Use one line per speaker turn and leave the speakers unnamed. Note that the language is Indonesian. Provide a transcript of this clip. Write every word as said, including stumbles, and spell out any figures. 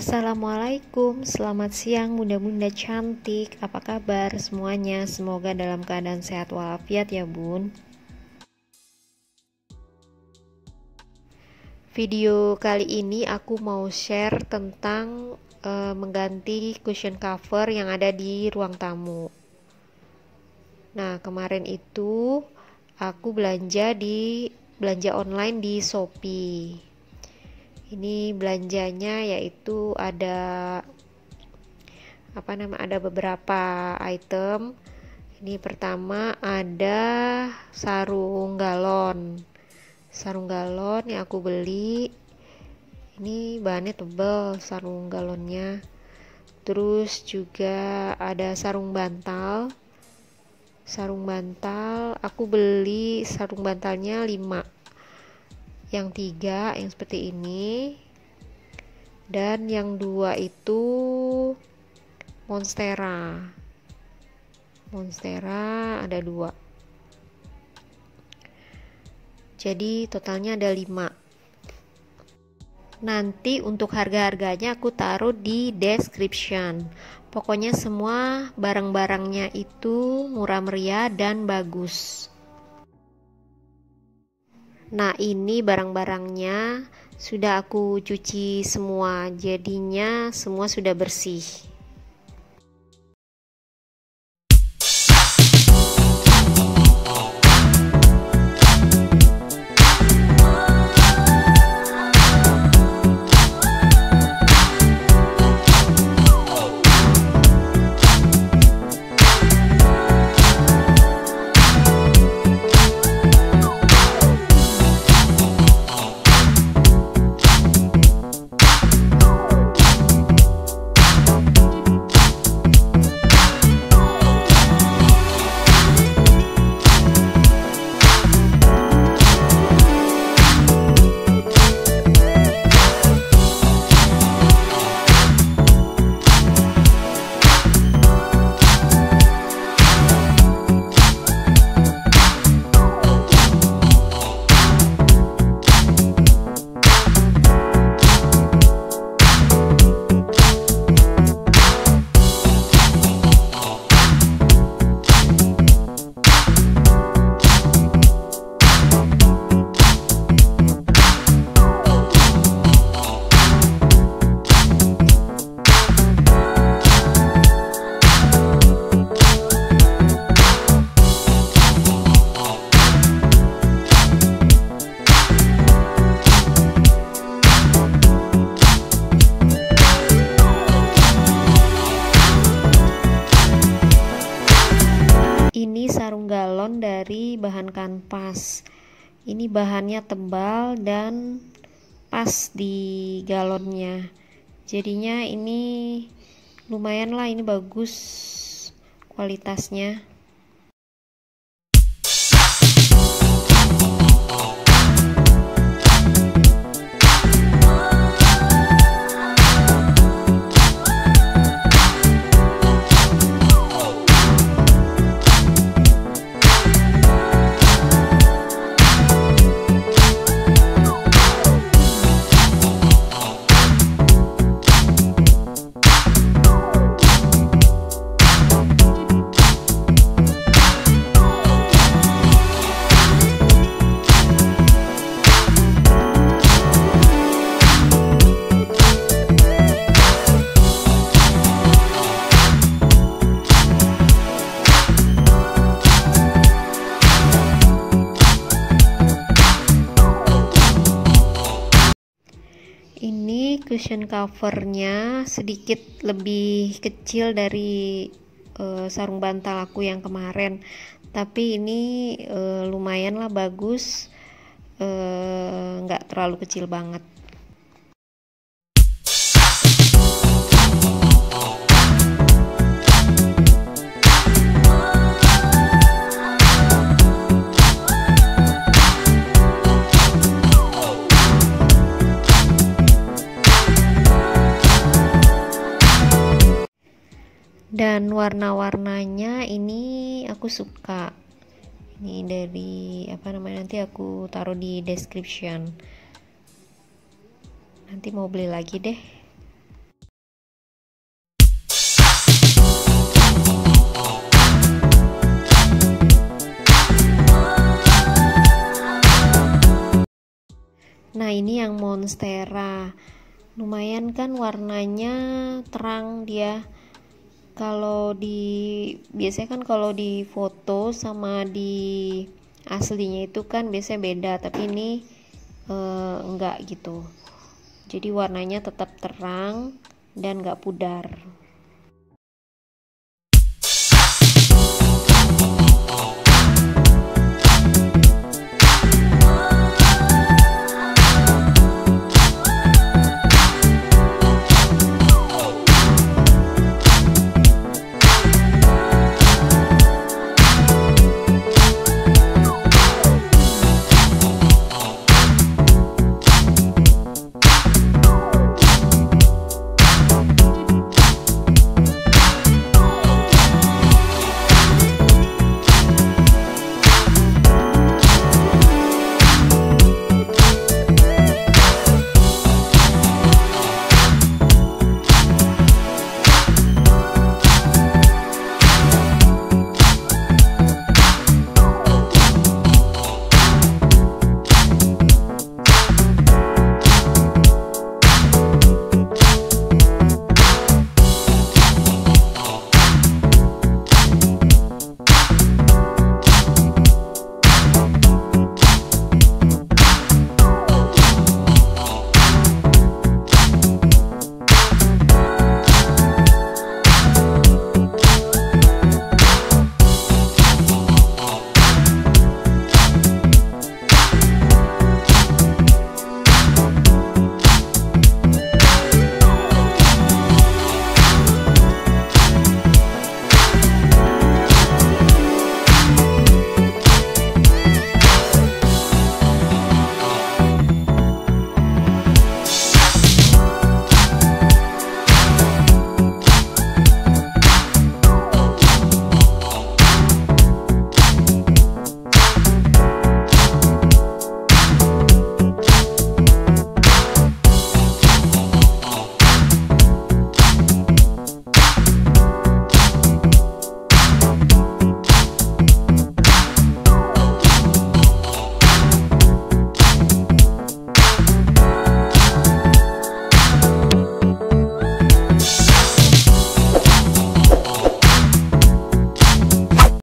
Assalamualaikum, selamat siang bunda-bunda cantik. Apa kabar semuanya? Semoga dalam keadaan sehat walafiat ya bun. Video kali ini aku mau share tentang uh, mengganti cushion cover yang ada di ruang tamu. Nah, kemarin itu aku belanja di belanja online di Shopee. Ini belanjanya yaitu ada apa nama ada beberapa item. Ini pertama ada sarung galon. Sarung galon yang aku beli. Ini bahannya tebal sarung galonnya. Terus juga ada sarung bantal. Sarung bantal aku beli sarung bantalnya lima. Yang tiga yang seperti ini, dan yang dua itu monstera monstera ada dua, jadi totalnya ada lima. Nanti untuk harga-harganya aku taruh di description. Pokoknya semua barang-barangnya itu murah meriah dan bagus. Nah, ini barang-barangnya sudah aku cuci semua, jadinya semua sudah bersih. Ini sarung galon dari bahan kanvas. Ini bahannya tebal dan pas di galonnya. Jadinya ini lumayan lah, ini bagus kualitasnya. Ini cushion covernya sedikit lebih kecil dari uh, sarung bantal aku yang kemarin, tapi ini uh, lumayan lah bagus, nggak uh, terlalu kecil banget. Dan warna-warnanya ini aku suka. Ini dari apa namanya, nanti aku taruh di description. Nanti mau beli lagi deh. ini yang monstera, lumayan kan warnanya terang dia. Kalau di biasanya kan kalau di foto sama di aslinya itu kan biasanya beda, tapi ini eh, enggak gitu. Jadi warnanya tetap terang dan enggak pudar.